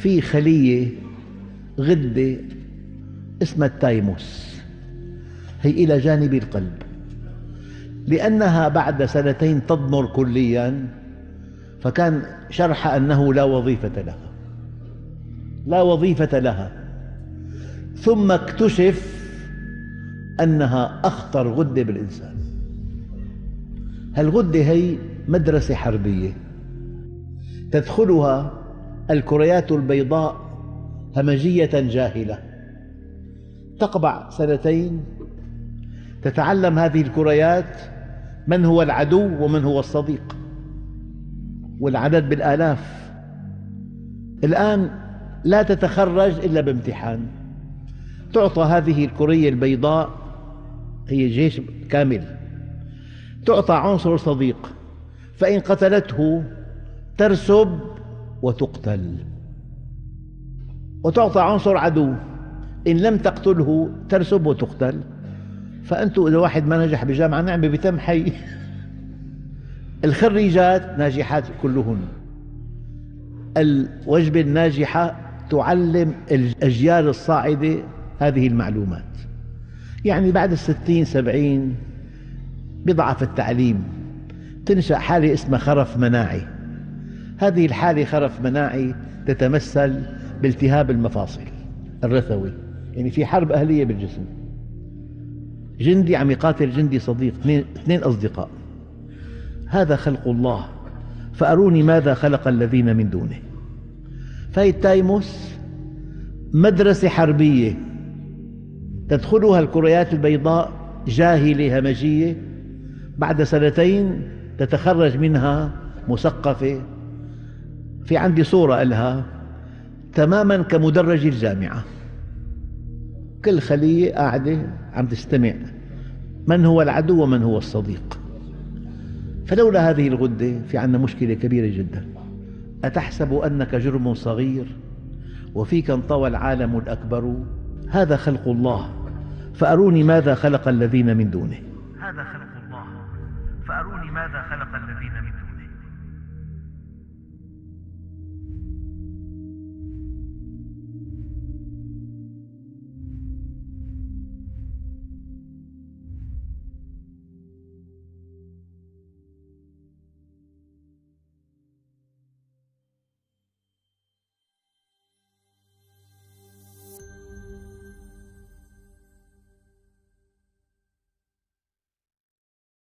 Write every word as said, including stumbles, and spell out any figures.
في خلية غدة اسمها التايموس، هي إلى جانب القلب، لأنها بعد سنتين تضمر كلياً، فكان شرح أنه لا وظيفة لها، لا وظيفة لها. ثم اكتشف أنها أخطر غدة بالإنسان. هالغدة هي مدرسة حربية تدخلها الكريات البيضاء همجية جاهلة، تقبع سنتين تتعلم هذه الكريات من هو العدو ومن هو الصديق، والعدد بالآلاف. الآن لا تتخرج إلا بامتحان، تعطى هذه الكرية البيضاء، هي جيش كامل، تعطى عنصر صديق، فإن قتلته ترسب وتقتل، وتعطى عنصر عدو، إن لم تقتله ترسب وتقتل. فأنتم إذا واحد ما نجح بجامعة نعمة بتم حي. الخريجات ناجحات كلهن. الوجبة الناجحة تعلم الأجيال الصاعدة هذه المعلومات. يعني بعد الستين سبعين بضعف التعليم تنشأ حالة اسمها خرف مناعي. هذه الحالة خرف مناعي تتمثل بالتهاب المفاصل الرثوي، يعني في حرب أهلية بالجسم، جندي عم يقاتل جندي صديق، اثنين أصدقاء. هذا خلق الله، فأروني ماذا خلق الذين من دونه. فهي التايموس مدرسة حربية تدخلها الكريات البيضاء جاهلة همجية، بعد سنتين تتخرج منها مثقفة. في عندي صورة لها تماما كمدرج الجامعة، كل خلية قاعدة عم تستمع من هو العدو ومن هو الصديق. فلولا هذه الغدة في عندنا مشكلة كبيرة جدا. أتحسب أنك جرم صغير وفيك انطوى العالم الأكبر؟ هذا خلق الله، فأروني ماذا خلق الذين من دونه.